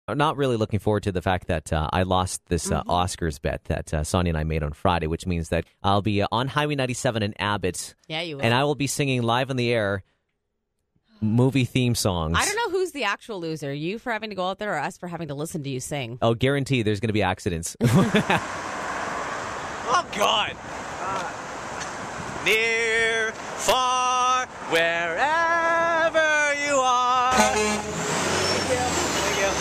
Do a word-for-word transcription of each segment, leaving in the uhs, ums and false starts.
I'm not really looking forward to the fact that uh, I lost this uh, Mm-hmm. Oscars bet that uh, Sonia and I made on Friday, which means that I'll be uh, on Highway ninety-seven in Abbott. Yeah, you will. And I will be singing live on the air movie theme songs. I don't know who's the actual loser, you for having to go out there or us for having to listen to you sing. Oh, guarantee there's going to be accidents. Oh, God. Uh, near, far, wherever you are. Thank you. Thank you.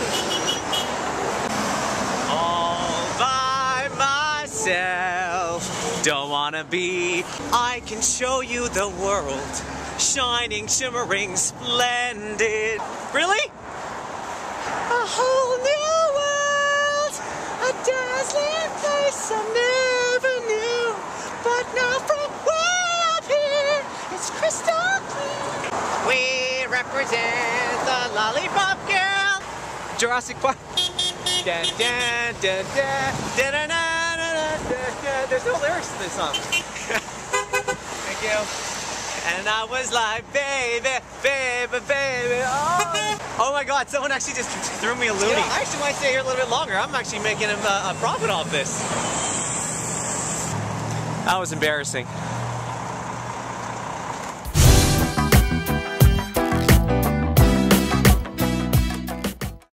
All by myself. Don't want to be. I can show you the world. Shining, shimmering, splendid. Really? A whole new world. A dazzling place I never knew. But now from way up here, it's crystal clear. We represent the Lollipop Girl. Jurassic Park. Dun, dun, dun, dun, dun, dun, dun, dun, dun, dun. There's no lyrics to this song. Thank you. And I was like, baby, baby, baby, oh. Oh my God, someone actually just threw me a loony. You know, I actually might stay here a little bit longer. I'm actually making a, a profit off this. That was embarrassing.